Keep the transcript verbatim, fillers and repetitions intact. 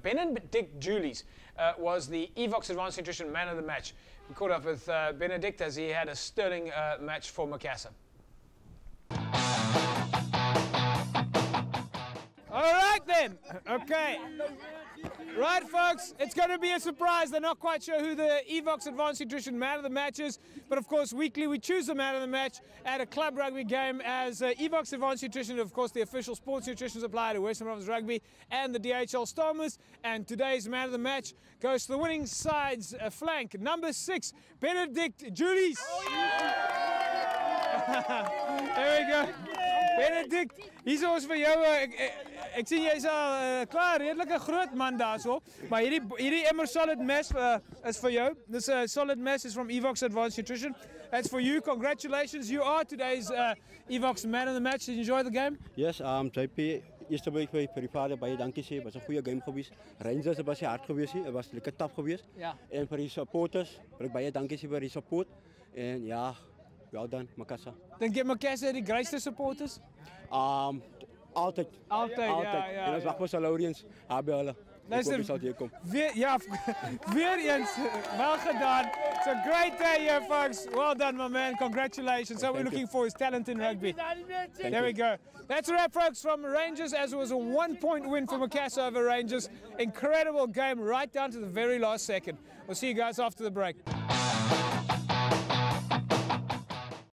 Benedict Julies uh, was the Evox Advanced Nutrition Man of the Match. We caught up with uh, Benedict as he had a sterling uh, match for Macassar. All right then, okay. Right folks, it's going to be a surprise. They're not quite sure who the Evox Advanced Nutrition Man of the Match is, but of course weekly we choose the Man of the Match at a club rugby game as uh, Evox Advanced Nutrition, of course the official sports nutrition supplier to Western Province Rugby and the D H L Stormers. And today's Man of the Match goes to the winning side's uh, flank, number six, Benedict Julies. Oh, yeah. There we go. Benedict, hier is ons vir jou. Ek, ek, ek sien jy's al uh, klaar, redelike groot man daarso. Maar hierdie hierdie Emmer Solid Mess uh, is vir jou. This uh, Solid Mess is from Evox Advanced Nutrition. That's for you. Congratulations. You are today's uh, Evox Man of the Match. Did you enjoy the game? Yes, um J P, eerste week vir vir die vader baie dankie sê. Was 'n goeie game gewees. Rangers was baie hard gewees. Dit was lekker taaf gewees. Ja. En vir die supporters, wil ek baie dankie sê vir die support. En ja, well done, Macassar. Dink jy Macassar die grootste supporters? Um Altijd. Altijd, Altijd. ja, ja. En ons wag vir Salorians. Habe hulle. Luister, kom. Weer, ja, weer eens, well gedaan. It's a great day here, folks. Well done, my man. Congratulations. So we're looking for his talent in rugby. There we go. That's a wrap, folks, from Rangers, as it was a one-point win for Macassar over Rangers. Incredible game right down to the very last second. We'll see you guys after the break.